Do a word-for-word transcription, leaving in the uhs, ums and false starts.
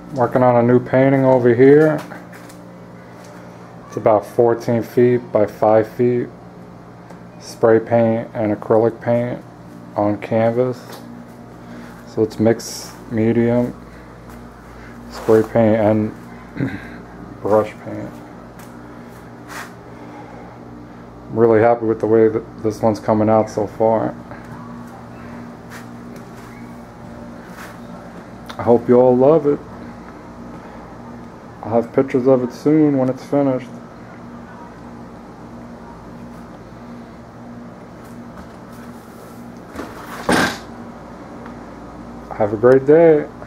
Working on a new painting over here. It's about fourteen feet by five feet. Spray paint and acrylic paint on canvas. So it's mixed medium. Spray paint and brush paint. I'm really happy with the way that this one's coming out so far. I hope you all love it. I'll have pictures of it soon when it's finished. Have a great day.